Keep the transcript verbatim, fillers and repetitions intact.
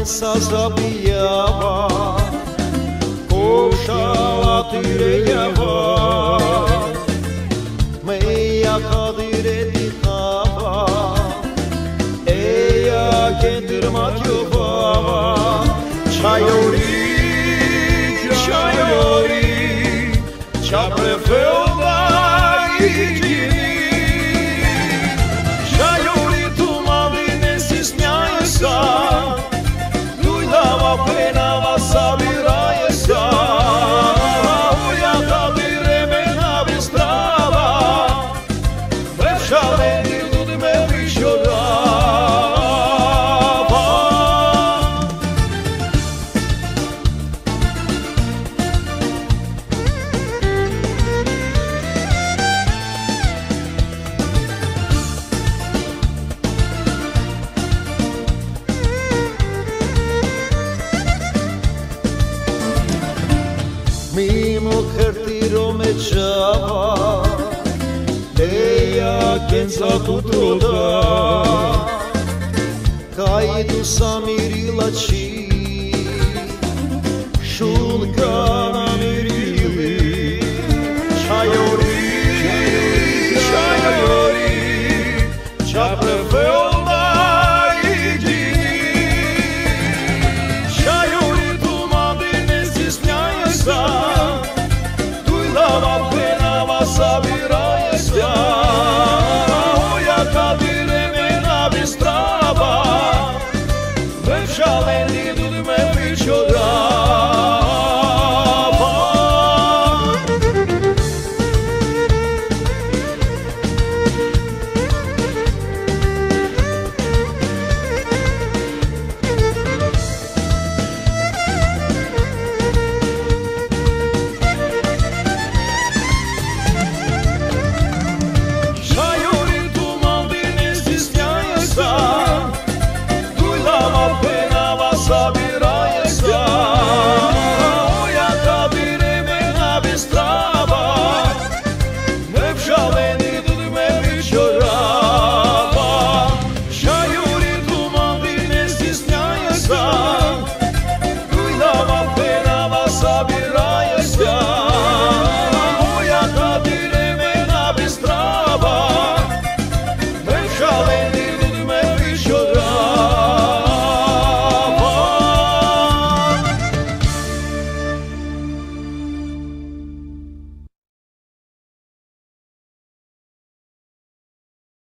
sa zabijava, koša tirejava, meja kadire titava, eja kendrmatjova, čajori, čajori, qa prefeuda i gjini, čajori tu madrine si smjaje sa, dujlava penava sabiraje sa, uja kadire mena bistrava, prepšaleni ljudme višodava. Mimo kërtiro me qava, eja kenca tu troda, kajdu sa mirila qi, shulka